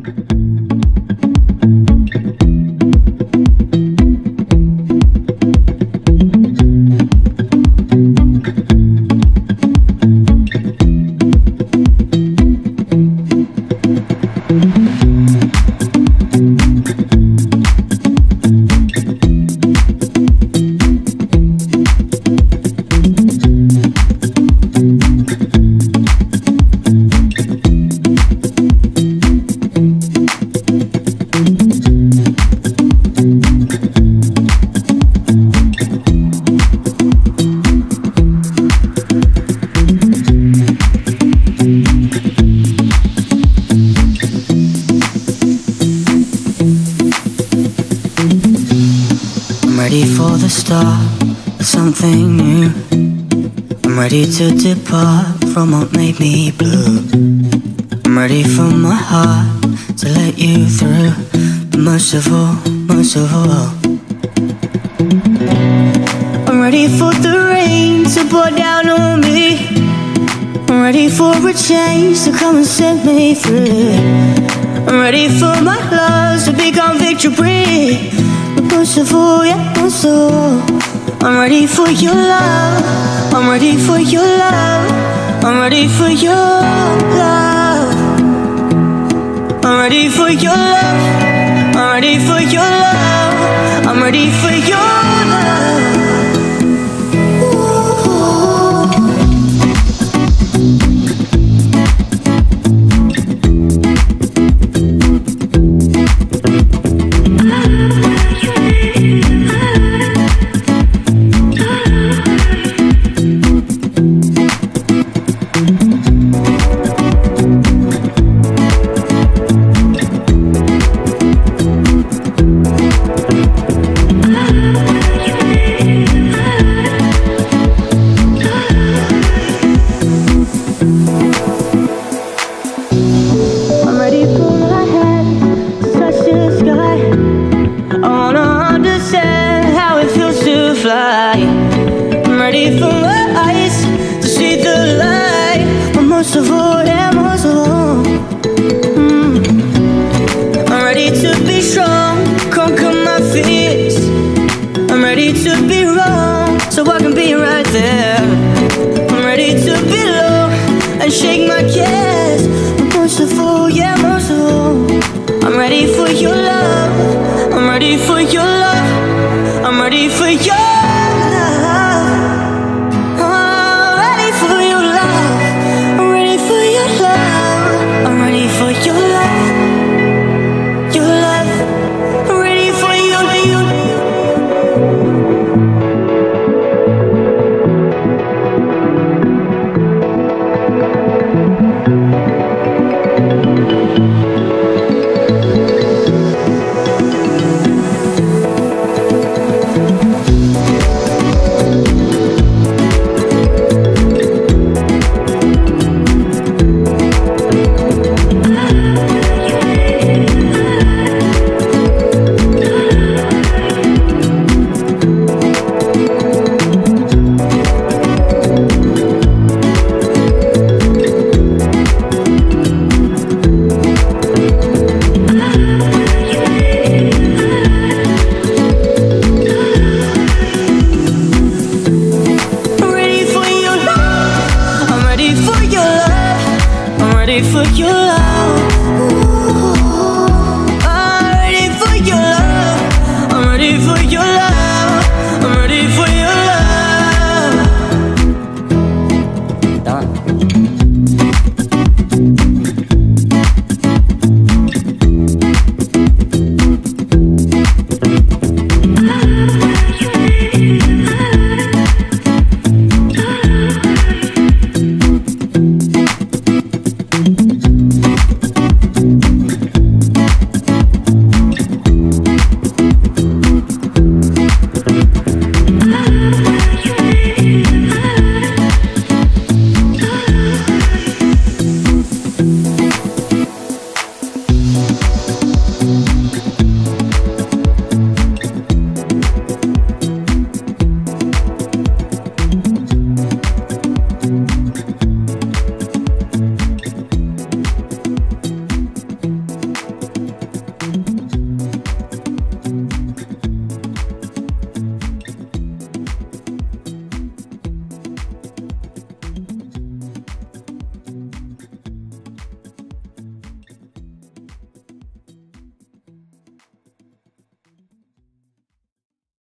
ready for the start of something new. I'm ready to depart from what made me blue. I'm ready for my heart to let you through. But most of all, I'm ready for the rain to pour down on me. I'm ready for a change to come and set me free. I'm ready for my loves to become victory. But most of all, yeah, most of all, I'm ready for your love. I'm ready for your love. I'm ready for your love. I'm ready for your love. I'm ready for your love. I'm ready for your love.